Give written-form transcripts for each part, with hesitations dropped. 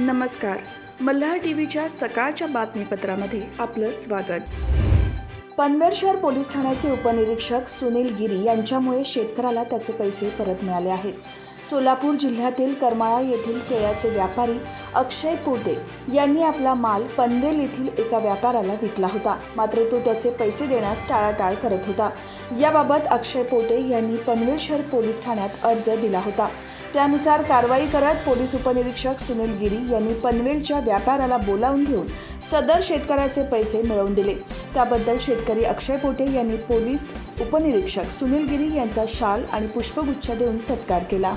नमस्कार. मल्हार टीव्हीच्या सकाळच्या बातमीपत्रामध्ये आपलं स्वागत. पनवेल शहर पोलीस ठाण्याचे उपनिरीक्षक सुनील गिरी यांच्यामुळे शेतकऱ्याला त्याचे पैसे परत मिळाले आहेत. सोलापूर जिल्ह्यातील करमाळा येथील केळ्याचे व्यापारी अक्षय पोटे यांनी आपला माल पनवेल येथील एका व्यापाऱ्याला विकला होता, मात्र तो त्याचे पैसे देण्यास टाळाटाळ करत होता. याबाबत अक्षय पोटे यांनी पनवेल शहर पोलीस ठाण्यात अर्ज दिला होता. त्यानुसार कारवाई करत पोलीस उपनिरीक्षक सुनील गिरी यांनी पनवेलच्या व्यापाऱ्याला बोलावून घेऊन सदर शेतकऱ्याचे पैसे मिळवून दिले. त्याबद्दल शेतकरी अक्षय पोटे यांनी पोलीस उपनिरीक्षक सुनील गिरी यांचा शाल आणि पुष्पगुच्छ देऊन सत्कार केला.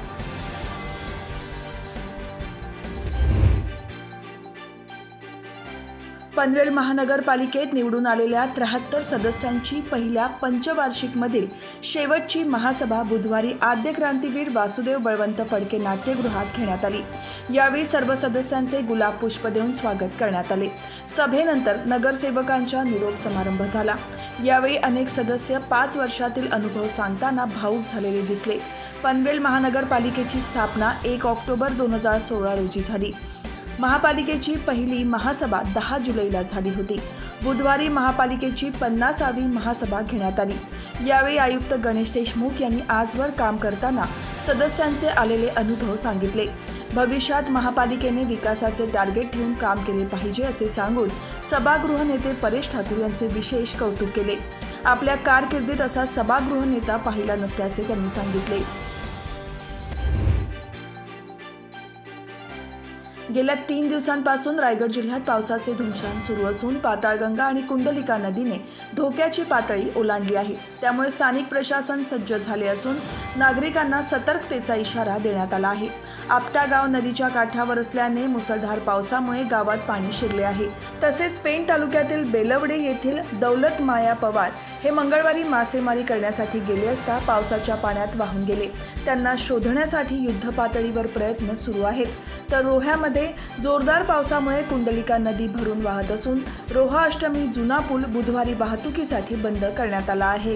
पनवेल महानगरपालिकेत निवडून आलेल्या 73 सदस्यांची पहिल्या पंचवार्षिकमधील शेवटची महासभा बुधवारी आद्य क्रांतीवीर वासुदेव बळवंत फडके नाट्यगृहात घेण्यात आली. यावेळी सर्व सदस्यांचे गुलाब पुष्प देऊन स्वागत करण्यात आले. सभेनंतर नगरसेवकांचा निरोप समारंभ झाला. यावेळी अनेक सदस्य 5 वर्षातील अनुभव सांगताना भावुक झालेले दिसले. पनवेल महानगरपालिकेची स्थापना 1 ऑक्टोबर 2016 रोजी झाली. महापालिकेची पहिली महासभा 10 जुलैला झाली होती. बुधवारी महापालिकेची 50वी महासभा घेण्यात आली. यावेळी आयुक्त गणेश देशमुख यांनी आजवर काम करताना सदस्यांचे आलेले अनुभव सांगितले. भविष्यात महापालिकेने विकासाचे टार्गेट ठेवून काम केले पाहिजे असे सांगून सभागृह नेते परेश ठाकूर यांचे विशेष कौतुक केले. आपल्या कारकिर्दीत असा सभागृह नेता पाहिला नसल्याचे त्यांनी सांगितले. गेल्या 3 दिवसांपासून रायगड जिल्ह्यात पावसाचे धुमशान सुरू असून पाताळगंगा आणि कुंडलिका नदीने धोक्याची पातळी ओलांडली आहे. त्यामुळे स्थानिक प्रशासन सज्ज झाले असून नागरिकांना सतर्कतेचा इशारा देण्यात आला आहे. आपटा गाव नदीच्या काठावर असल्याने मुसळधार पावसामुळे गावात पाणी शिरले आहे. तसेच पेण तालुक्यातील बेलवडे येथील दौलत माया पवार हे मंगळवारी मासेमारी करण्यासाठी गेले असता पावसाच्या पाण्यात वाहून गेले. त्यांना शोधण्यासाठी युद्धपातळीवर प्रयत्न सुरू आहेत. तर रोह्यामध्ये जोरदार पावसामुळे कुंडलिका नदी भरून वाहत असून रोहा अष्टमी जुना पूल बुधवारी वाहतुकीसाठी बंद करण्यात आला आहे.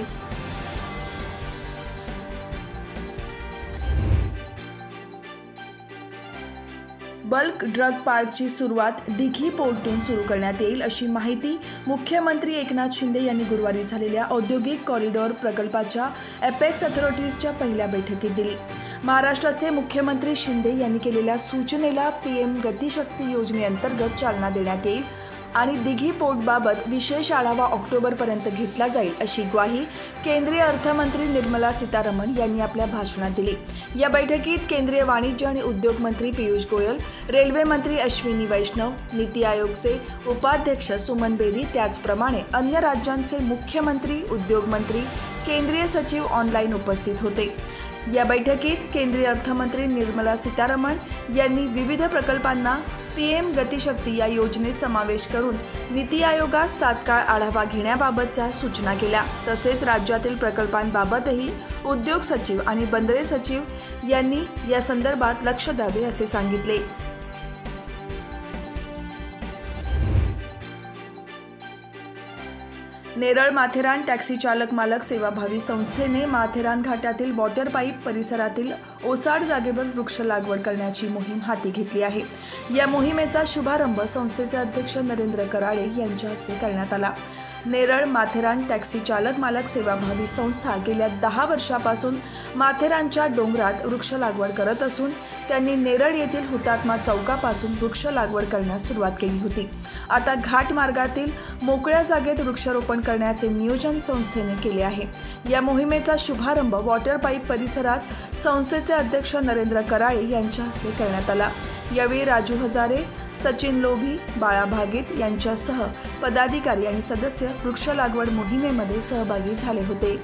बल्क ड्रग पार्कची सुरुवात दिघी पोर्टून सुरू करण्यात येईल अशी माहिती मुख्यमंत्री एकनाथ शिंदे यांनी गुरुवारी झालेल्या औद्योगिक कॉरिडॉर प्रकल्पाच्या एपेक्स अथॉरिटीजच्या पहिल्या बैठकीत दिली. महाराष्ट्राचे मुख्यमंत्री शिंदे यांनी केलेल्या सूचनेला PM गतिशक्ती योजनेअंतर्गत चालना देण्यात येईल आणि दिघी पोर्टबाबत विशेष आढावा ऑक्टोबरपर्यंत घेतला जाईल अशी ग्वाही केंद्रीय अर्थमंत्री निर्मला सीतारमण यांनी आपल्या भाषणात दिली. या बैठकीत केंद्रीय वाणिज्य आणि उद्योग मंत्री पियुष गोयल, रेल्वे मंत्री अश्विनी वैष्णव, नीती आयोगचे उपाध्यक्ष सुमन बेरी, त्याचप्रमाणे अन्य राज्यांचे मुख्यमंत्री, उद्योग मंत्री, केंद्रीय सचिव ऑनलाईन उपस्थित होते. या बैठकीत केंद्रीय अर्थमंत्री निर्मला सीतारमण यांनी विविध प्रकल्पांना PM गतिशक्ती या योजनेत समावेश करून नीती आयोगास तात्काळ आढावा घेण्याबाबतच्या सूचना केल्या. तसेच राज्यातील प्रकल्पांबाबतही उद्योग सचिव आणि बंदरे सचिव यांनी या संदर्भात लक्ष द्यावे असे सांगितले. नेरळ माथेरान टॅक्सी चालक मालक सेवाभावी संस्थेने माथेरान घाटातील वॉटर पाईप परिसरातील ओसाड जागेवर वृक्ष लागवड करण्याची मोहीम हाती घेतली आहे. या मोहिमेचा शुभारंभ संस्थेचे अध्यक्ष नरेंद्र कराळे यांच्या हस्ते करण्यात आला. नेरळ माथेरान टॅक्सी चालक मालक सेवाभावी संस्था गेल्या 10 वर्षापासून माथेरानच्या डोंगरात वृक्ष लागवड करत असून त्यांनी नेरळ येथील हुतात्मा चौकापासून वृक्ष लागवड करण्यास सुरुवात केली होती. आता घाट मार्गातील मोकळ्या जागेत वृक्षारोपण करण्याचे नियोजन संस्थेने केले आहे. या मोहिमेचा शुभारंभ वॉटर पाईप परिसरात संस्थेचे अध्यक्ष नरेंद्र कराळे यांच्या हस्ते करण्यात आला. यावेळी राजू हजारे, सचिन लोभी, बाळा भागीत यांच्यासह पदाधिकारी आणि सदस्य वृक्ष लागवड मोहिमेमध्ये सहभागी झाले होते.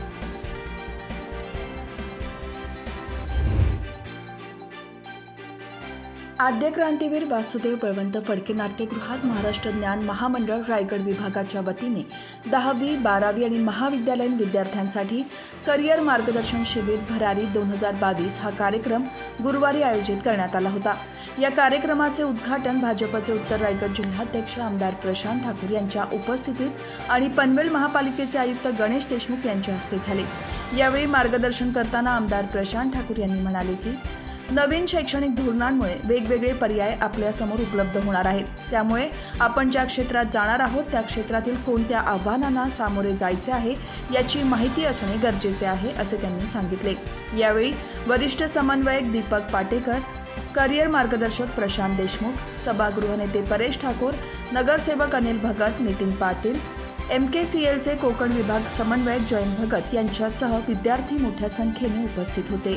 आद्य क्रांतीवीर वासुदेव बळवंत फडके नाट्यगृहात महाराष्ट्र ज्ञान महामंडळ रायगड विभागाच्या वतीने 10वी, 12वी आणि महाविद्यालयीन विद्यार्थ्यांसाठी करिअर मार्गदर्शन शिबिर भरारी 2022 हा कार्यक्रम गुरुवारी आयोजित करण्यात आला होता. या कार्यक्रमाचे उद्घाटन भाजपचे उत्तर रायगड जिल्हाध्यक्ष आमदार प्रशांत ठाकूर यांच्या उपस्थितीत आणि पनवेल महापालिकेचे आयुक्त गणेश देशमुख यांच्या हस्ते झाले. यावेळी मार्गदर्शन करताना आमदार प्रशांत ठाकूर यांनी म्हणाले की नवीन शैक्षणिक धोरणांमुळे वेगवेगळे पर्याय आपल्यासमोर उपलब्ध होणार आहेत. त्यामुळे आपण ज्या क्षेत्रात जाणार आहोत त्या क्षेत्रातील कोणत्या आव्हानांना सामोरे जायचे आहे याची माहिती असणे गरजेचे आहे, असे त्यांनी सांगितले. यावेळी वरिष्ठ समन्वयक दीपक पाटेकर, करिअर मार्गदर्शक प्रशांत देशमुख, सभागृह नेते परेश ठाकूर, नगरसेवक अनिल भगत, नितीन पाटील, MKCLचे कोकण विभाग समन्वयक जयंत भगत यांच्यासह विद्यार्थी मोठ्या संख्येने उपस्थित होते.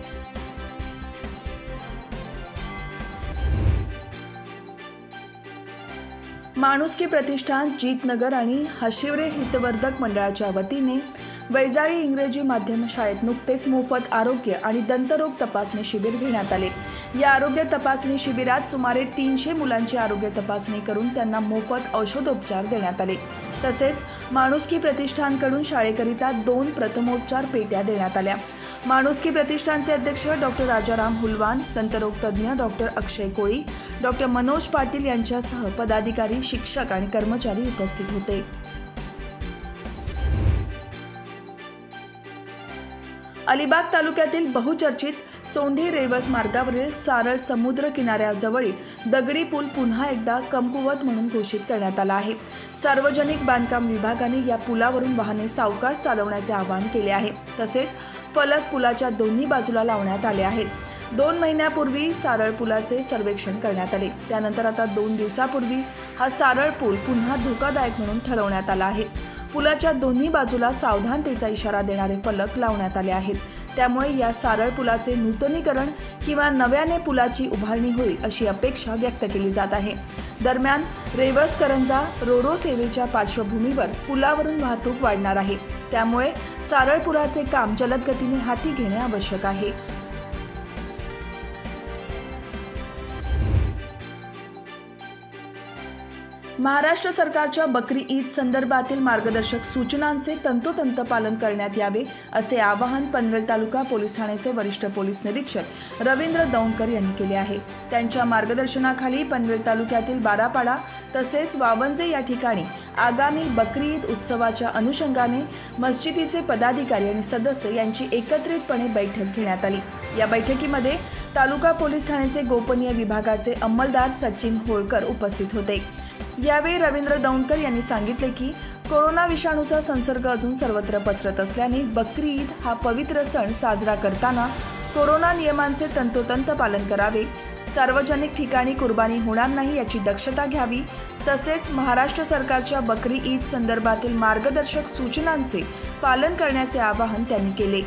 माणुसकी प्रतिष्ठान, जीतनगर आणि हशिवरे हितवर्धक मंडळाच्या वतीने वैजाळी इंग्रजी माध्यम शाळेत नुकतेच मोफत आरोग्य आणि दंतरोग तपासणी शिबिर घेण्यात आले. या आरोग्य तपासणी शिबिरात सुमारे 300 मुलांची आरोग्य तपासणी करून त्यांना मोफत औषधोपचार देण्यात आले. तसेच माणुसकी प्रतिष्ठानकडून शाळेकरिता 2 प्रथमोपचार पेट्या देण्यात आल्या. माणुसकी प्रतिष्ठानचे अध्यक्ष डॉक्टर राजाराम हुलवान, दंतरोग तज्ज्ञ डॉक्टर अक्षय कोळी, डॉक्टर मनोज पाटील यांच्यासह पदाधिकारी, शिक्षक आणि कर्मचारी उपस्थित होते. अलिबाग तालुक्यातील बहुचर्चित चोंढी रेवस मार्गावरील सारळ समुद्र किनाऱ्याजवळील दगडी पूल पुन्हा एकदा कमकुवत म्हणून घोषित करण्यात आला आहे. सार्वजनिक बांधकाम विभागाने या पुलावरून वाहने सावकाश चालवण्याचे आवाहन केले आहे. तसेच फलक पुलाच्या दोन्ही बाजूला लावण्यात आले आहेत. 2 महिन्यापूर्वी सारळ पुलाचे सर्वेक्षण करण्यात आले. त्यानंतर आता 2 दिवसापूर्वी हा सारळ पूल पुन्हा धोकादायक म्हणून ठरवण्यात आला आहे. पुलाच्या दोन्ही बाजूला सावधानतेचा इशारा देणारे फलक लावण्यात आले आहेत. त्यामुळे या सारळ पुलाचे नूतनीकरण किंवा नव्याने पुलाची उभारणी होईल अशी अपेक्षा व्यक्त केली जात आहे. दरम्यान रेवस करंजा रोरो सेवेच्या पार्श्वभूमीवर पुलावरून वाहतूक वाढणार आहे. त्यामुळे सारळ पुलाचे काम जलद गतीने हाती घेणे आवश्यक आहे. महाराष्ट्र सरकारच्या बकरी ईद संदर्भातील मार्गदर्शक सूचनांचे तंतोतंत पालन करण्यात यावे असे आवाहन पनवेल तालुका पोलीस ठाण्याचे वरिष्ठ पोलीस निरीक्षक रवींद्र दौंडकर यांनी केले आहे. त्यांच्या मार्गदर्शनाखाली पनवेल तालुक्यातील बारापाडा तसेच वावंजे या ठिकाणी आगामी बकरी ईद उत्सवाच्या अनुषंगाने मस्जिदीचे पदाधिकारी आणि सदस्य यांची एकत्रितपणे बैठक घेण्यात आली. या बैठकीमध्ये तालुका पोलीस ठाण्याचे गोपनीय विभागाचे अंमलदार सचिन होळकर उपस्थित होते. यावेळी रवींद्र दौंडकर यांनी सांगितले की कोरोना विषाणूचा संसर्ग अजून सर्वत्र पसरत असल्याने बकरी ईद हा पवित्र सण साजरा करताना कोरोना नियमांचे तंतोतंत पालन करावे, सार्वजनिक ठिकाणी कुर्बानी होणार नाही याची दक्षता घ्यावी, तसेच महाराष्ट्र सरकारच्या बकरी ईद संदर्भातील मार्गदर्शक सूचनांचे पालन करण्याचे आवाहन त्यांनी केले.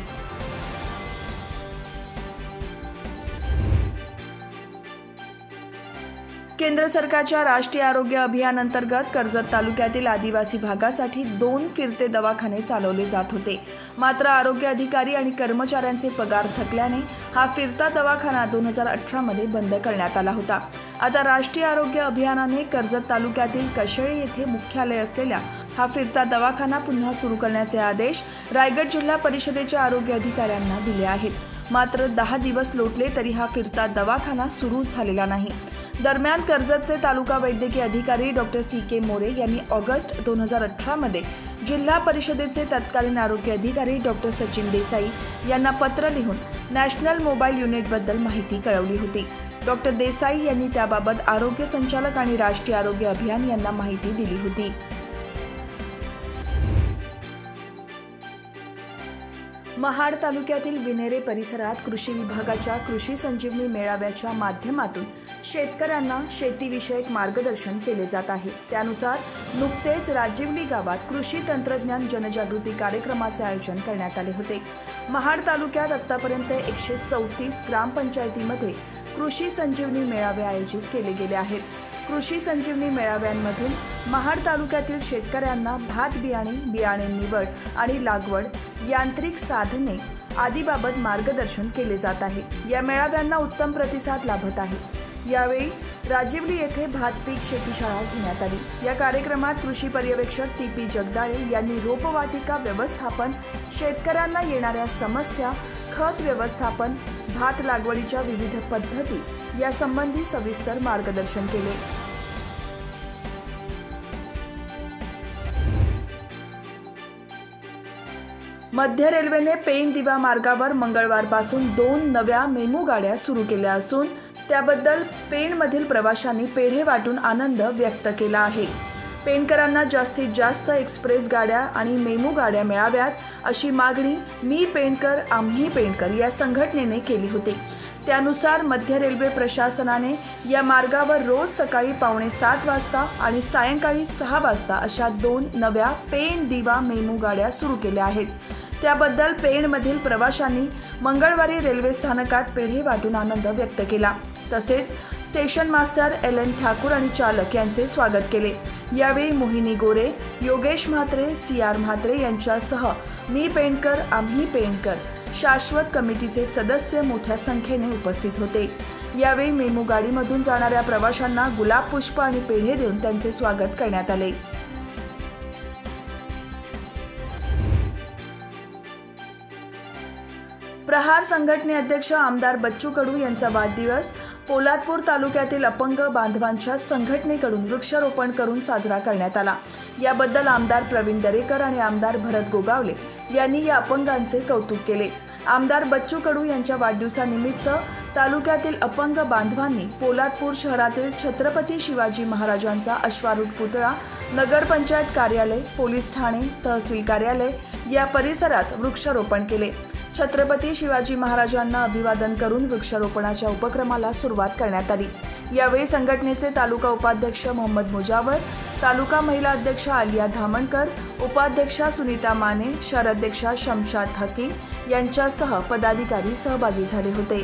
केंद्र सरकारच्या राष्ट्रीय आरोग्य अभियान अंतर्गत कर्जत तालुक्यातील आदिवासी भागासाठी 2 फिरते दवाखाने चालवले जात होते. मात्र आरोग्य अधिकारी आणि कर्मचाऱ्यांचे पगार थकल्याने हा फिरता दवाखाना 2018 मध्ये बंद करण्यात आला होता. आता राष्ट्रीय आरोग्य अभियानाने कर्जत तालुक्यातील कशेळी येथे मुख्यालय असलेल्या हा फिरता दवाखाना पुन्हा सुरू करण्याचे आदेश रायगड जिल्हा परिषदेच्या आरोग्य अधिकाऱ्यांना दिले आहेत. मात्र 10 दिवस लोटले तरी हा फिरता दवाखाना सुरू झालेला नाही. दरम्यान कर्जतचे तालुका वैद्यकीय अधिकारी डॉक्टर CK मोरे यांनी ऑगस्ट 2018 मध्ये जिल्हा परिषदेचे तत्कालीन आरोग्य अधिकारी डॉक्टर सचिन देसाई यांना पत्र लिहून नॅशनल मोबाईल युनिटबद्दल माहिती कळवली होती. डॉक्टर देसाई यांनी त्याबाबत आरोग्य संचालक आणि राष्ट्रीय आरोग्य अभियान यांना माहिती दिली होती. महाड तालुक्यातील विनेरे परिसरात कृषी विभागाच्या कृषी संजीवनी मेळाव्याच्या माध्यमातून शेतकऱ्यांना शेतीविषयक मार्गदर्शन केले जात आहे. त्यानुसार नुकतेच राजिवली गावात कृषी तंत्रज्ञान जनजागृती कार्यक्रमाचे आयोजन करण्यात आले होते. महाड तालुक्यात आतापर्यंत 134 ग्रामपंचायतीमध्ये कृषी संजीवनी मेळावे आयोजित केले गेले आहेत. कृषी संजीवनी मेळाव्यांमधून महाड तालुक्यातील शेतकऱ्यांना भात बियाणे निवड आणि लागवड, यांत्रिक साधने आदीबाबत मार्गदर्शन केले जात आहे. या मेळाव्यांना उत्तम प्रतिसाद लाभत आहे. यावेळी राजिवली येथे भात पीक शेतीशाळा घेण्यात आली. या कार्यक्रमात कृषी पर्यवेक्षक TP जगदाळे यांनी रोपवाटिका व्यवस्थापन, शेतकऱ्यांना येणाऱ्या समस्या, खत व्यवस्थापन, भात लागवडीच्या विविध पद्धती यासंबंधी सविस्तर मार्गदर्शन केले. मध्य रेल्वेने पेण दिवा मार्गावर मंगळवारपासून 2 नव्या मेमू गाड्या सुरू केल्या असून त्याबद्दल पेणमधील प्रवाशांनी पेढे वाटून आनंद व्यक्त केला आहे. पेणकरांना जास्तीत जास्त एक्सप्रेस गाड्या आणि मेमू गाड्या मिळाव्यात अशी मागणी मी पेणकर आम्ही पेणकर या संघटनेने केली होती. त्यानुसार मध्य रेल्वे प्रशासनाने या मार्गावर रोज सकाळी 6:45 वाजता आणि सायंकाळी 6 वाजता अशा 2 नव्या पेण दिवा मेमू गाड्या सुरू केल्या आहेत. त्याबद्दल पेणमधील प्रवाशांनी मंगळवारी रेल्वे स्थानकात पेढे वाटून आनंद व्यक्त केला. तसेच स्टेशन मास्टर LN ठाकूर आणि चालक यांचे स्वागत केले. यावेळी मोहिनी गोरे, योगेश म्हात्रे, CR म्हात्रे यांच्यासह मी पेणकर आम्ही पेणकर शाश्वत कमिटीचे सदस्य मोठ्या संख्येने उपस्थित होते. यावेळी मेमू गाडीमधून जाणाऱ्या प्रवाशांना गुलाब पुष्प आणि पेढे देऊन त्यांचे स्वागत करण्यात आले. प्रहार संघटने अध्यक्ष आमदार बच्चू कडू यांचा वाढदिवस पोलादपूर तालुक्यातील अपंग बांधवांच्या संघटनेकडून वृक्षारोपण करून साजरा करण्यात आला. याबद्दल आमदार प्रवीण दरेकर आणि आमदार भरत गोगावले यांनी या अपंगांचे कौतुक केले. आमदार बच्चू कडू यांच्या वाढदिवसानिमित्त तालुक्यातील अपंग बांधवांनी पोलादपूर शहरातील छत्रपती शिवाजी महाराजांचा अश्वारूढ पुतळा, नगरपंचायत कार्यालय, पोलीस ठाणे, तहसील कार्यालय या परिसरात वृक्षारोपण केले. छत्रपती शिवाजी महाराजांना अभिवादन करून वृक्षारोपणाच्या उपक्रमाला सुरुवात करण्यात आली. यावेळी संघटनेचे तालुका उपाध्यक्ष मोहम्मद मुजावर, तालुका महिला अध्यक्ष आलिया धामणकर, उपाध्यक्षा सुनीता माने, शहराध्यक्षा शमशाद हकीम यांच्यासह पदाधिकारी सहभागी झाले होते.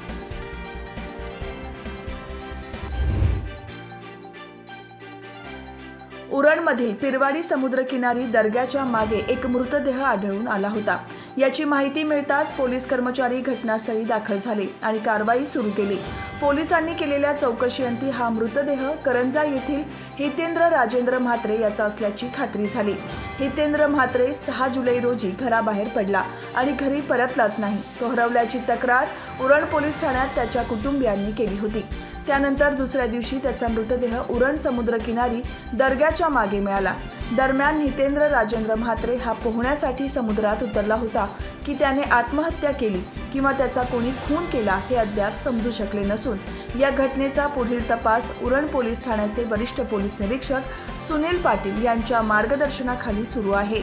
उरणमधील पिरवाडी समुद्रकिनारी दर्ग्याच्या मागे एक मृतदेह आढळून आला होता. याची माहिती मिळताच पोलीस कर्मचारी घटनास्थळी दाखल झाले आणि कारवाई सुरू केली. पोलिसांनी केलेल्या चौकशीअंती हा मृतदेह करंजा येथील हितेंद्र राजेंद्र म्हात्रे याचा असल्याची खात्री झाली. हितेंद्र म्हात्रे 6 जुलै रोजी घराबाहेर पडला आणि घरी परतलाच नाही. तो हरवल्याची तक्रार उरण पोलीस ठाण्यात त्याच्या कुटुंबियांनी केली होती. त्यानंतर दुसऱ्या दिवशी त्याचा मृतदेह उरण समुद्रकिनारी दर्ग्याच्या मागे मिळाला. दरम्यान हितेंद्र राजेंद्र म्हात्रे हा पोहण्यासाठी समुद्रात उतरला होता की त्याने आत्महत्या केली किंवा त्याचा कोणी खून केला हे अद्याप समजू शकले नसून या घटनेचा पुढील तपास उरण पोलीस ठाण्याचे वरिष्ठ पोलीस निरीक्षक सुनील पाटील यांच्या मार्गदर्शनाखाली सुरू आहे.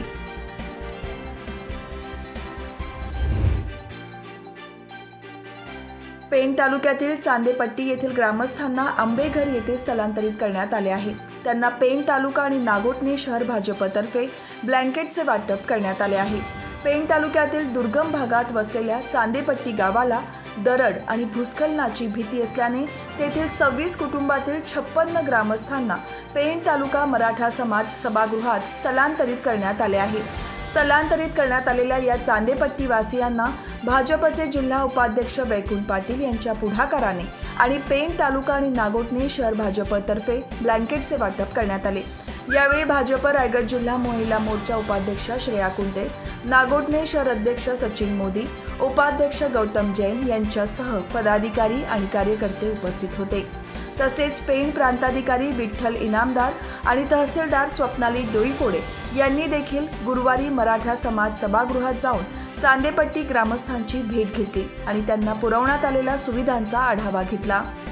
पेण तालुक्यातील चांदेपट्टी येथील ग्रामस्थांना आंबेघर येथे स्थलांतरित करण्यात आले आहे. त्यांना पेण तालुका आणि नागोठणे शहर भाजपतर्फे ब्लँकेटचे वाटप करण्यात आले आहे. पेण तालुक्यातील दुर्गम भागात वसलेल्या चांदेपट्टी गावाला दरड आणि भूस्खलनाची भीती असल्याने तेथील 26 कुटुंबातील 56 ग्रामस्थांना पेण तालुका मराठा समाज सभागृहात स्थलांतरित करण्यात आले आहे. स्थलांतरित करण्यात आलेल्या या चांदेपट्टी वासियांना भाजपचे जिल्हा उपाध्यक्ष वैकुंठ पाटील यांच्या पुढाकाराने आणि पेण तालुका आणि नागोठणे शहर भाजपतर्फे ब्लँकेटचे वाटप करण्यात आले. यावेळी भाजप रायगड जिल्हा महिला मोर्चा उपाध्यक्ष श्रेया कुंटे, नागोठणे शहर अध्यक्ष सचिन मोदी, उपाध्यक्ष गौतम जैन यांच्यासह पदाधिकारी आणि कार्यकर्ते उपस्थित होते. तसेच पेण प्रांताधिकारी विठ्ठल इनामदार आणि तहसीलदार स्वप्नाली डोईफोडे यांनी देखील गुरुवारी मराठा समाज सभागृहात जाऊन चांदेपट्टी ग्रामस्थांची भेट घेतली आणि त्यांना पुरवण्यात आलेल्या सुविधांचा आढावा घेतला.